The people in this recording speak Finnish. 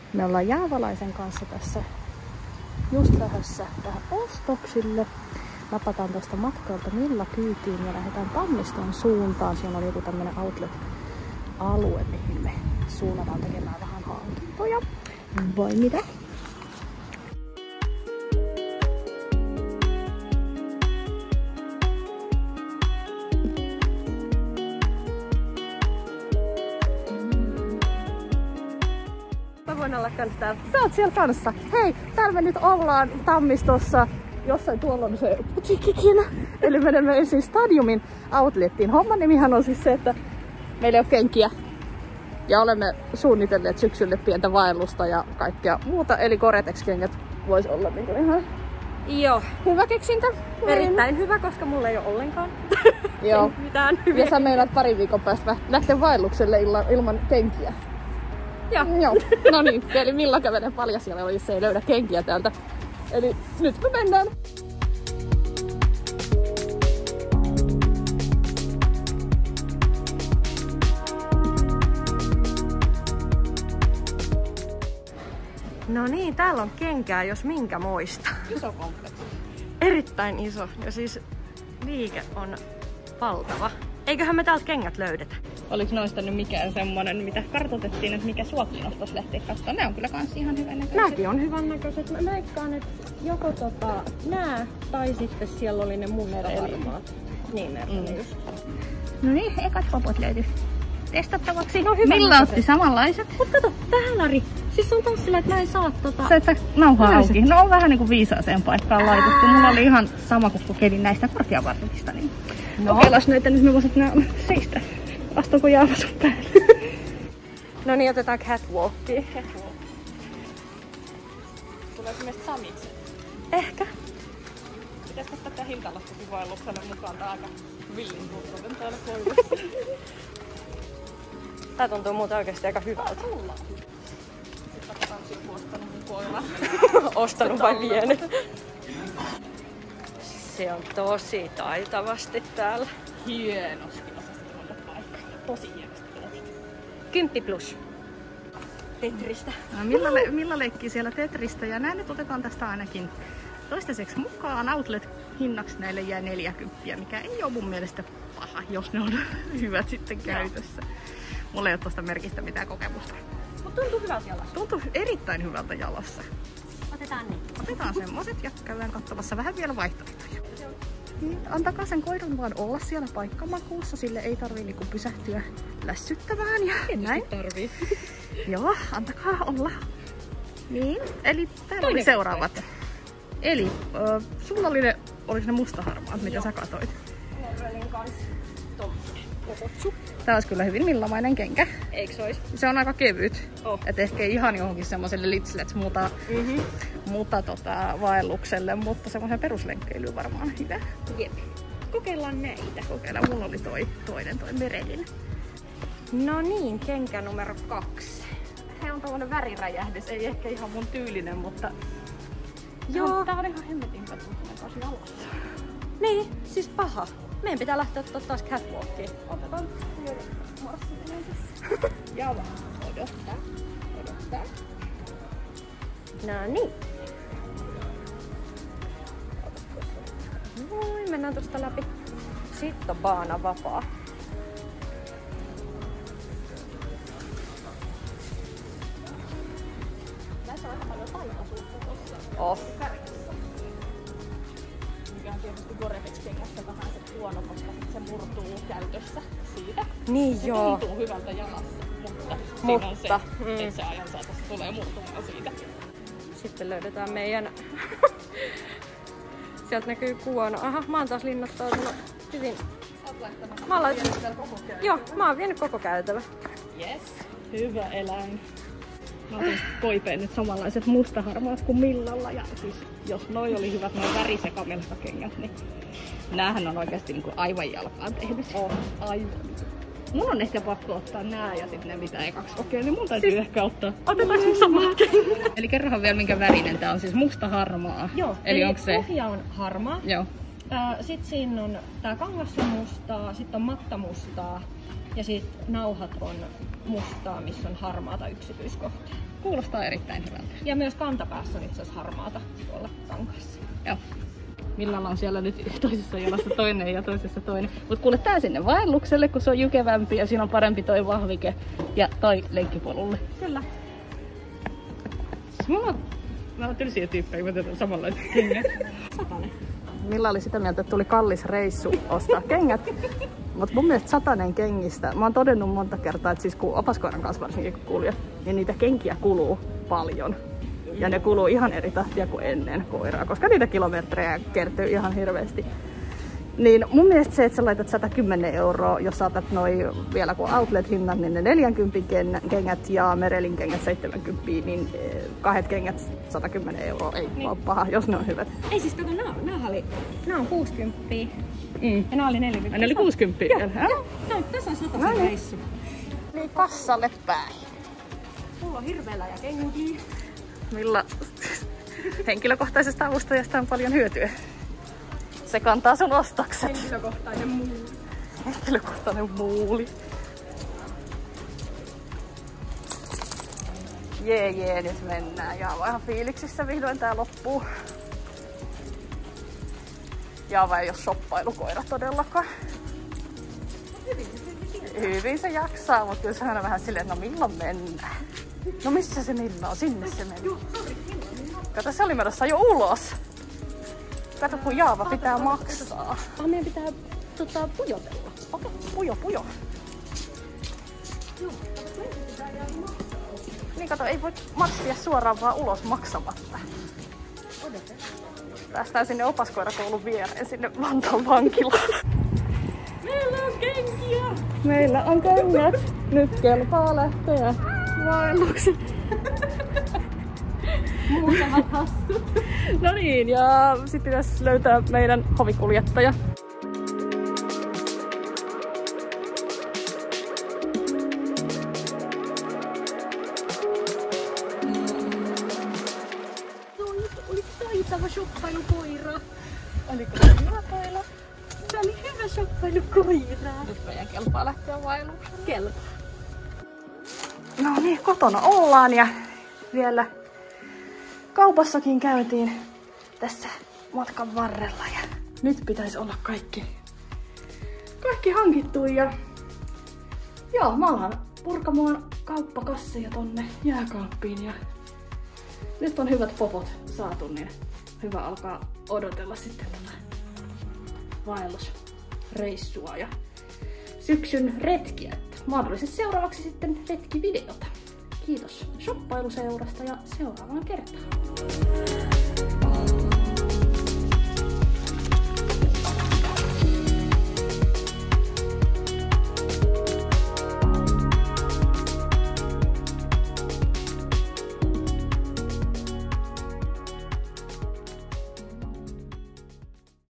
Me ollaan Jaavalaisen kanssa tässä just lähdössä tähän ostoksille. Napataan tuosta matkalta Milla kyytiin ja lähdetään Tammiston suuntaan. Siellä on joku tämmönen outlet-alue, mihin me suunnataan tekemään vähän hankintoja. Vai mitä? Olla kans täällä. Sä oot siellä kanssa. Hei, täällä me nyt ollaan Tammistossa. Jossain tuolla on se putiikkikin. Eli menemme ensin Stadiumin outlettiin. Homman nimihän on siis se, että meillä ei ole kenkiä. Ja olemme suunnitelleet syksylle pientä vaellusta ja kaikkea muuta. Eli Gore-Tex-kengät vois olla niin kuin ihan Joo. hyvä keksintö. Erittäin hyvä, koska mulla ei ole ollenkaan Joo. mitään hyviä. Ja sä meinaat parin viikon päästä lähteä vaellukselle ilman kenkiä. Joo. No niin, eli Milla kävelee paljasjalalla, jos ei löydä kenkiä täältä. Eli nyt me mennään. No niin, täällä on kenkää, jos minkä moista. Iso kompleksi. Erittäin iso. Ja siis liike on valtava. Eiköhän me täältä kengät löydetä? Oliko noista nyt mikään semmonen, mitä kartoitettiin, että mikä sua kiinnostaisi lähteä katsomaan? Ne on kyllä kans ihan hyvän näköiset. Nämäkin on hyvän näköiset. Mä veikkaan, että joko nää tai sitten siellä oli ne mun harmaat. Niin, ne just. No niin, ekat popot löytyy testattavaksi. No hyvä. Milla otti samanlaiset. Mut kato, tää Lari. Siis on taas sillä, että mä en saa Se, että nauhaa auki. No on vähän niinku viisaaseen paikkaan laitettu. Mulla oli ihan sama kuin kokeilin näistä korkeavartista. Niin kokeillaan näitä, nyt me voisit nää seistä. Astuuko Jaava sun päälle? No niin, otetaan catwalkia. Tuleeko meistä samikset? Ehkä. Pitäisikö tätä hintalappukuvaillukselle mukaan? Tää aika villin turtoven täällä koivussa. Tää tuntuu muuten oikeesti aika hyvältä. Sitten katsotaan, jos joku ostanut mun koiran. Ostanut vai vienyt? Se on tosi taitavasti täällä. Hienosti osastunut paikka. Tosi hienosti tehty. 10 plus. Tetristä. No, Milla leikkii siellä Tetristä ja näin nyt otetaan tästä ainakin toistaiseksi mukaan. Outlet-hinnaksi näille jää 40, mikä ei ole mun mielestä paha, jos ne on hyvät sitten käytössä. Mulla ei ole tosta merkistä mitään kokemusta. Mut tuntuu hyvältä jalassa. Tuntuu erittäin hyvältä jalassa. Otetaan niin. Otetaan semmoset ja käydään katsomassa vähän vielä vaihtoehtoja. Antakaa sen koiran vaan olla siellä paikkamakuussa, sille ei tarvii niinku pysähtyä lässyttämään ja näin. Tarvii. Joo, antakaa olla. Niin, eli täällä oli seuraavat. Eli sulla oli oliko ne mustaharmaat, mitä sä katoit? Morelin kanssa. Tää olisi kyllä hyvin millamainen kenkä. Eiks se ois? Se on aika kevyt. Oh. Et ehkä ihan johonkin semmoselle litslets muuta vaellukselle, mutta semmoisen peruslenkkeilyyn varmaan hyvä. Jep. Kokeillaan näitä. Kokeillaan, mulla oli toi Merelin. No niin, kenkä numero 2. He on tommonen väriräjähdys, ei ehkä ihan mun tyylinen, mutta joo. Tää on ihan hemmetin hyvä tuntunut jalassa. Niin, siis paha. Meidän pitää lähteä ottaa taas catwalkiin. Otetaan marssineisessa. Ja vaan odottaa. No niin. Noin, mennään tosta läpi. Sitten on baana vapaa. Näissä on aika paljon taikaisuutta tossa. Oh. Mikä on tietysti Gore-Tex-kengässä vähän se huono, koska se murtuu käytössä siitä. Niin se joo. tuntuu hyvältä jalassa, mutta siinä on se, että se ajan saatossa tulee murtumaan siitä. Sitten löydetään meidän... Sieltä näkyy kuono. Aha, mä oon taas linnoittautunut hyvin. Sä oot laittanut. Mä oon koko käytävä. Joo, mä oon vienyt koko käytävä. Yes. Hyvä eläin. Mä otin koipeen nyt samanlaiset mustaharmaat kuin Millalla. Ja siis, jos noi oli hyvät noi värisekamelskakengät, niin näähän on oikeesti niinku aivan jalkaan tehnyt. Aivan. Mun on ehkä pakko ottaa nää ja sitten ne mitä ekaksi kokeilin, niin mun täytyy ehkä ottaa. Otetaanko mun samaa kengät? Eli kerrohan vielä minkä värinen tää on, siis musta-harmaa. Joo, eli onko se? pohja on harmaa. Joo. Sitten siinä on tää kangas on mustaa, sitten on mattamustaa ja sitten nauhat on mustaa, missä on harmaata yksityiskohtaa. Kuulostaa erittäin hyvältä. Ja myös kantapäässä on itse asiassa harmaata tuolla kankaassa. Joo. Millalla on siellä nyt toisessa jalassa toinen ja toisessa toinen. Mut kuule tää sinne vaellukselle, kun se on jykevämpi ja siinä on parempi toi vahvike ja toi lenkkipolulle. Kyllä. Mä oon tylsiä tyyppejä, kun tätä samanlaiset kengät. Satanen. Milla oli sitä mieltä, että tuli kallis reissu ostaa kengät. Mutta mun mielestä 100 kengistä, mä oon todennut monta kertaa, että siis kun opaskoiran kanssa varsinkin kun kuljet, niin niitä kenkiä kuluu paljon. Ja ne kuluu ihan eri tahtia kuin ennen koiraa, koska niitä kilometrejä kertyy ihan hirveästi. Niin mun mielestä se, että sä laitat 110 €, jos saatat noi vielä kun outlet-hinnat, niin ne 40 kengät ja Merrellin kengät 70, niin 2 kengät 110 € ei niin. Ole paha, jos ne on hyvät. Ei siis kato, nää on 60 ja nää oli 40. Ne oli 60? Joo. Tässä on 100 reissu. Niin kassalle päin. Mulla on hirveellä ja kenkiä. Milla henkilökohtaisesta avustajasta on paljon hyötyä. Se kantaa sun ostokset. Henkilökohtainen muuli. Henkilökohtainen muuli. Jee, nyt mennään. Ja on ihan fiiliksissä vihdoin tää loppuu. Jaava ei oo shoppailukoira todellakaan. Hyvin se jaksaa, mutta kyllä se on vähän silleen, että no milloin mennään? No missä se Milla on? Sinne se meni. Kato, se oli menossa jo ulos. Kato, kun Jaava pitää maksaa. Meidän pitää pujotella. Okei, pujo. Niin kato, ei voi marssia suoraan vaan ulos maksamatta. Päästään sinne opaskoirakoulun viereen, sinne Vantaan vankilaan. Meillä on kenkiä! Meillä on kengät. Nyt kelpaa lähteä vaellukseen. Muutamat hassut. No niin, ja sitten pitäisi löytää meidän hovikuljettaja. Oli taitava shoppailukoira. Oliko se hyvä koira? Se oli hyvä shoppailukoira. Nyt meidän kelpaa lähteä vaellukseen. Kelpaa. No niin, kotona ollaan ja vielä kaupassakin käytiin tässä matkan varrella ja nyt pitäisi olla kaikki hankittu ja joo, mä alan purkamaan kauppakasseja tonne jääkaappiin ja nyt on hyvät popot saatu, niin hyvä alkaa odotella sitten tätä vaellusreissua ja syksyn retkiä. Mahdollisesti seuraavaksi sitten retkivideota. Kiitos shoppailuseurasta ja seuraavaan kertaan.